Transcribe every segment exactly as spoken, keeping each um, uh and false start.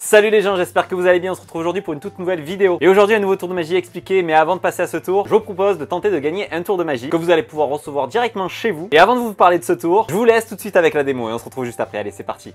Salut les gens, j'espère que vous allez bien, on se retrouve aujourd'hui pour une toute nouvelle vidéo. Et aujourd'hui un nouveau tour de magie expliqué, mais avant de passer à ce tour, je vous propose de tenter de gagner un tour de magie que vous allez pouvoir recevoir directement chez vous. Et avant de vous parler de ce tour, je vous laisse tout de suite avec la démo et on se retrouve juste après, allez c'est parti.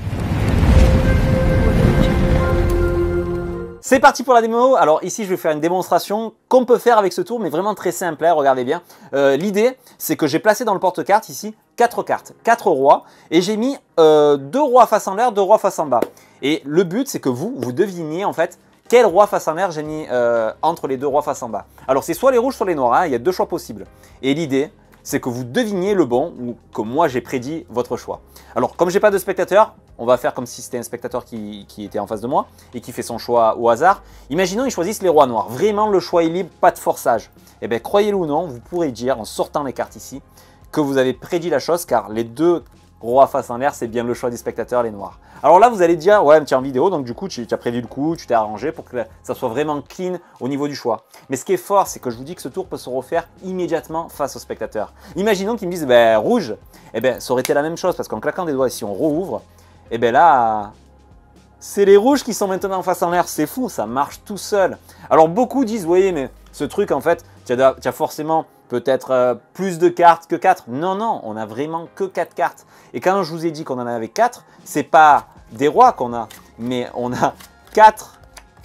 C'est parti pour la démo. Alors ici je vais faire une démonstration qu'on peut faire avec ce tour, mais vraiment très simple, hein, regardez bien. Euh, L'idée c'est que j'ai placé dans le porte-carte ici quatre cartes, quatre rois, et j'ai mis euh, deux rois face en l'air, deux rois face en bas. Et le but c'est que vous, vous deviniez en fait quel roi face en l'air j'ai mis euh, entre les deux rois face en bas. Alors c'est soit les rouges, soit les noirs, hein, il y a deux choix possibles. Et l'idée c'est que vous deviniez le bon, ou que moi j'ai prédit votre choix. Alors comme j'ai pas de spectateur, on va faire comme si c'était un spectateur qui, qui était en face de moi et qui fait son choix au hasard. Imaginons ils choisissent les rois noirs, vraiment le choix est libre, pas de forçage. Et bien croyez-le ou non, vous pourrez dire en sortant les cartes ici que vous avez prédit la chose car les deux rois face en l'air c'est bien le choix des spectateurs, les noirs. Alors là vous allez dire ouais mais tu es en vidéo donc du coup tu, tu as prévu le coup, tu t'es arrangé pour que ça soit vraiment clean au niveau du choix. Mais ce qui est fort c'est que je vous dis que ce tour peut se refaire immédiatement face aux spectateurs. Imaginons qu'ils me disent ben, rouge, et ben ça aurait été la même chose parce qu'en claquant des doigts si on rouvre, et bien là c'est les rouges qui sont maintenant face en l'air, c'est fou, ça marche tout seul. Alors beaucoup disent oui mais ce truc en fait tu as, tu as forcément peut-être euh, plus de cartes que quatre. Non, non, on a vraiment que quatre cartes. Et quand je vous ai dit qu'on en avait quatre, c'est pas des rois qu'on a, mais on a quatre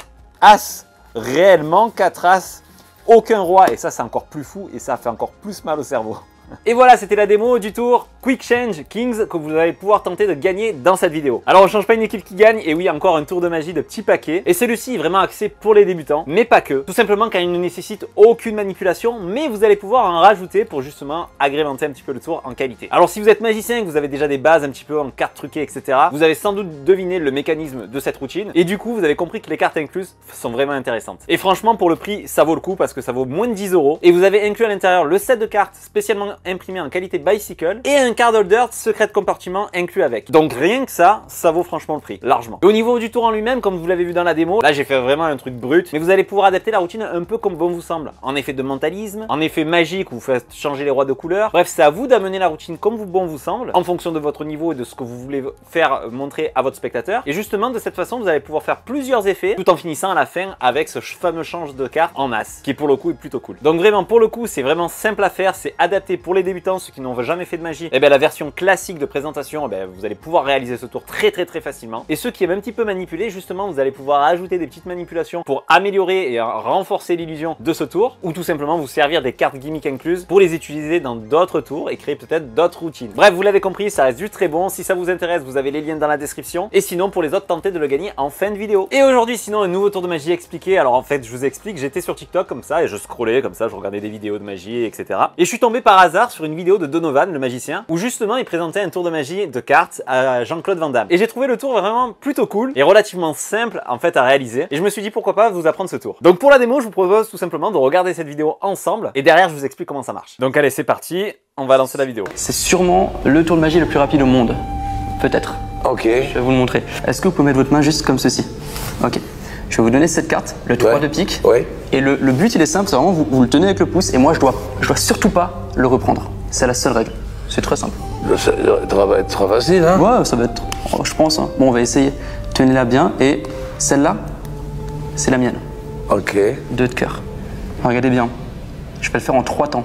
as. Réellement quatre as, aucun roi. Et ça, c'est encore plus fou et ça fait encore plus mal au cerveau. Et voilà, c'était la démo du tour Quick Change Kings que vous allez pouvoir tenter de gagner dans cette vidéo. Alors on ne change pas une équipe qui gagne, et oui encore un tour de magie de petit paquet. Et celui-ci est vraiment axé pour les débutants, mais pas que. Tout simplement car il ne nécessite aucune manipulation, mais vous allez pouvoir en rajouter pour justement agrémenter un petit peu le tour en qualité. Alors si vous êtes magicien et que vous avez déjà des bases un petit peu en cartes truquées, et cetera, vous avez sans doute deviné le mécanisme de cette routine. Et du coup vous avez compris que les cartes incluses sont vraiment intéressantes. Et franchement pour le prix ça vaut le coup parce que ça vaut moins de dix euros. Et vous avez inclus à l'intérieur le set de cartes spécialement imprimé en qualité bicycle et un card holder secret de compartiment inclus avec. Donc rien que ça, ça vaut franchement le prix, largement. Et au niveau du tour en lui-même, comme vous l'avez vu dans la démo, là j'ai fait vraiment un truc brut, mais vous allez pouvoir adapter la routine un peu comme bon vous semble. En effet de mentalisme, en effet magique où vous faites changer les rois de couleur. Bref, c'est à vous d'amener la routine comme vous bon vous semble, en fonction de votre niveau et de ce que vous voulez faire montrer à votre spectateur. Et justement de cette façon, vous allez pouvoir faire plusieurs effets tout en finissant à la fin avec ce fameux change de carte en as, qui pour le coup est plutôt cool. Donc vraiment pour le coup, c'est vraiment simple à faire, c'est adapté pour les débutants, ceux qui n'ont jamais fait de magie. Et bien la version classique de présentation, eh bien, vous allez pouvoir réaliser ce tour très très très facilement. Et ceux qui aiment un petit peu manipuler, justement, vous allez pouvoir ajouter des petites manipulations pour améliorer et renforcer l'illusion de ce tour, ou tout simplement vous servir des cartes gimmick incluses pour les utiliser dans d'autres tours et créer peut-être d'autres routines. Bref, vous l'avez compris, ça reste du très bon. Si ça vous intéresse, vous avez les liens dans la description. Et sinon, pour les autres, tentez de le gagner en fin de vidéo. Et aujourd'hui, sinon, un nouveau tour de magie expliqué. Alors en fait, je vous explique, j'étais sur TikTok comme ça et je scrollais comme ça, je regardais des vidéos de magie, et cetera. Et je suis tombé par hasard sur une vidéo de Donovan, le magicien, où justement il présentait un tour de magie de cartes à Jean-Claude Van Damme. Et j'ai trouvé le tour vraiment plutôt cool et relativement simple en fait à réaliser. Et je me suis dit pourquoi pas vous apprendre ce tour. Donc pour la démo, je vous propose tout simplement de regarder cette vidéo ensemble et derrière je vous explique comment ça marche. Donc allez, c'est parti, on va lancer la vidéo. C'est sûrement le tour de magie le plus rapide au monde. Peut-être. Ok. Je vais vous le montrer. Est-ce que vous pouvez mettre votre main juste comme ceci? Ok. Je vais vous donner cette carte, le trois ouais. de pique. Ouais. Et le, le but il est simple, c'est vraiment vous, vous le tenez avec le pouce et moi je dois, je dois surtout pas le reprendre. C'est la seule règle. C'est très simple. Ça va être très facile, hein? Ouais, ça va être, je pense. Hein. Bon, on va essayer. Tenez-la bien et celle-là, c'est la mienne. Ok. Deux de cœur. Regardez bien. Je vais le faire en trois temps.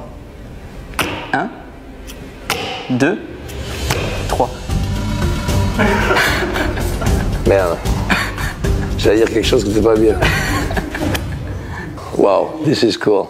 Un, deux, trois. Merde. J'allais dire quelque chose qui n'était pas bien. Wow, this is cool.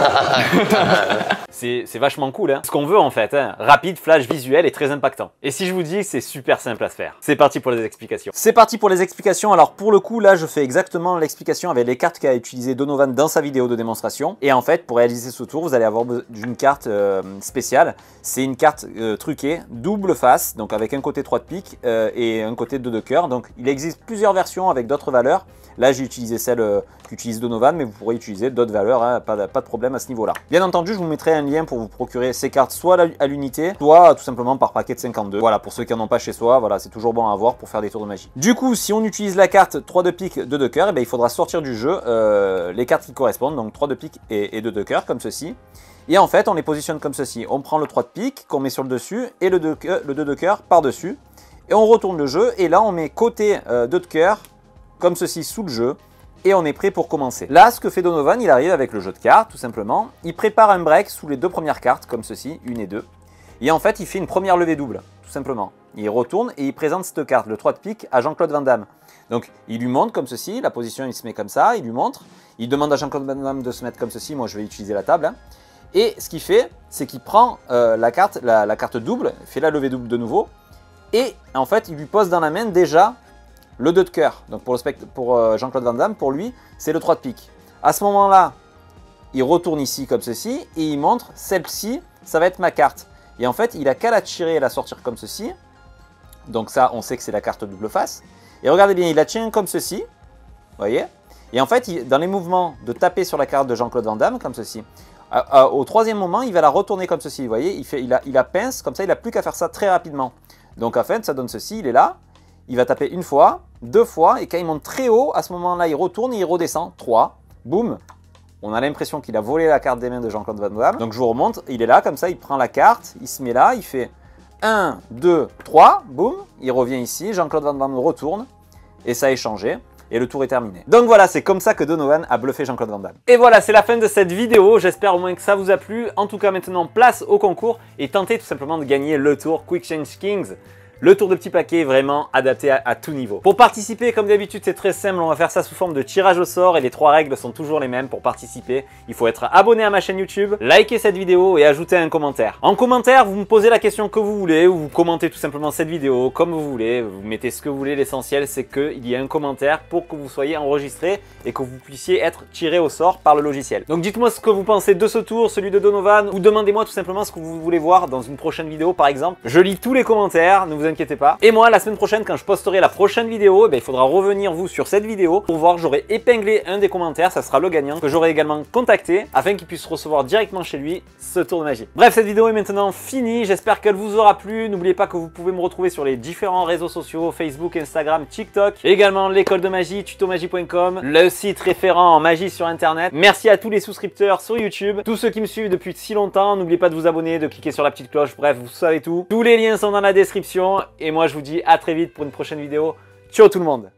C'est vachement cool, hein. Ce qu'on veut en fait, hein. Rapide, flash, visuel et très impactant. Et si je vous dis que c'est super simple à se faire, c'est parti pour les explications. C'est parti pour les explications. Alors pour le coup, là, je fais exactement l'explication avec les cartes qu'a utilisé Donovan dans sa vidéo de démonstration. Et en fait, pour réaliser ce tour, vous allez avoir une carte euh, spéciale. C'est une carte euh, truquée, double face, donc avec un côté trois de pique euh, et un côté deux de cœur. Donc il existe plusieurs versions avec d'autres valeurs. Là, j'ai utilisé celle euh, qu'utilise Donovan, mais vous pourrez utiliser d'autres valeurs, hein, pas, pas de problème à ce niveau-là. Bien entendu, je vous mettrai un lien pour vous procurer ces cartes soit à l'unité, soit tout simplement par paquet de cinquante-deux. Voilà, pour ceux qui n'en ont pas chez soi, voilà, c'est toujours bon à avoir pour faire des tours de magie. Du coup, si on utilise la carte trois de pique, deux de cœur, et bien, il faudra sortir du jeu euh, les cartes qui correspondent, donc trois de pique et, et deux de cœur, comme ceci. Et en fait, on les positionne comme ceci. On prend le trois de pique qu'on met sur le dessus et le deux de cœur par-dessus. Et on retourne le jeu, et là, on met côté euh, deux de cœur, comme ceci sous le jeu. Et on est prêt pour commencer. Là, ce que fait Donovan, il arrive avec le jeu de cartes, tout simplement. Il prépare un break sous les deux premières cartes, comme ceci, une et deux. Et en fait, il fait une première levée double, tout simplement. Il retourne et il présente cette carte, le trois de pique, à Jean-Claude Van Damme. Donc, il lui montre comme ceci, la position, il se met comme ça, il lui montre. Il demande à Jean-Claude Van Damme de se mettre comme ceci, moi je vais utiliser la table. Hein. Et ce qu'il fait, c'est qu'il prend euh, la, carte, la, la carte double, fait la levée double de nouveau. Et en fait, il lui pose dans la main déjà le deux de cœur. Donc pour, le pour euh, Jean-Claude Van Damme, pour lui, c'est le trois de pique. À ce moment-là, il retourne ici comme ceci et il montre celle-ci, ça va être ma carte. Et en fait, il a qu'à la tirer et la sortir comme ceci. Donc ça, on sait que c'est la carte double face. Et regardez bien, il la tient comme ceci. Vous voyez? Et en fait, il, dans les mouvements de taper sur la carte de Jean-Claude Van Damme, comme ceci, à, à, au troisième moment, il va la retourner comme ceci. Vous voyez? Il, fait, il, a, il a pince, comme ça, il n'a plus qu'à faire ça très rapidement. Donc en fait, ça donne ceci, il est là. Il va taper une fois, deux fois, et quand il monte très haut, à ce moment-là, il retourne et il redescend. trois, boum. On a l'impression qu'il a volé la carte des mains de Jean-Claude Van Damme. Donc je vous remonte, il est là, comme ça, il prend la carte, il se met là, il fait un, deux, trois, boum. Il revient ici, Jean-Claude Van Damme retourne, et ça a échangé. Et le tour est terminé. Donc voilà, c'est comme ça que Donovan a bluffé Jean-Claude Van Damme. Et voilà, c'est la fin de cette vidéo. J'espère au moins que ça vous a plu. En tout cas, maintenant, place au concours et tentez tout simplement de gagner le tour Quick Change Kings. Le tour de petit paquet vraiment adapté à, à tout niveau. Pour participer, comme d'habitude, c'est très simple. On va faire ça sous forme de tirage au sort et les trois règles sont toujours les mêmes pour participer. Il faut être abonné à ma chaîne YouTube, liker cette vidéo et ajouter un commentaire. En commentaire, vous me posez la question que vous voulez ou vous commentez tout simplement cette vidéo comme vous voulez. Vous mettez ce que vous voulez. L'essentiel, c'est qu'il y ait un commentaire pour que vous soyez enregistré et que vous puissiez être tiré au sort par le logiciel. Donc dites-moi ce que vous pensez de ce tour, celui de Donovan, ou demandez-moi tout simplement ce que vous voulez voir dans une prochaine vidéo par exemple. Je lis tous les commentaires, ne vous inquiétez pas. Et moi, la semaine prochaine, quand je posterai la prochaine vidéo, eh bien, il faudra revenir vous sur cette vidéo pour voir. J'aurai épinglé un des commentaires, ça sera le gagnant que j'aurai également contacté afin qu'il puisse recevoir directement chez lui ce tour de magie. Bref, cette vidéo est maintenant finie. J'espère qu'elle vous aura plu. N'oubliez pas que vous pouvez me retrouver sur les différents réseaux sociaux, Facebook, Instagram, TikTok, et également l'école de magie, tutomagie point com, le site référent en magie sur internet. Merci à tous les souscripteurs sur YouTube, tous ceux qui me suivent depuis si longtemps. N'oubliez pas de vous abonner, de cliquer sur la petite cloche. Bref, vous savez tout. Tous les liens sont dans la description et moi je vous dis à très vite pour une prochaine vidéo. Ciao tout le monde!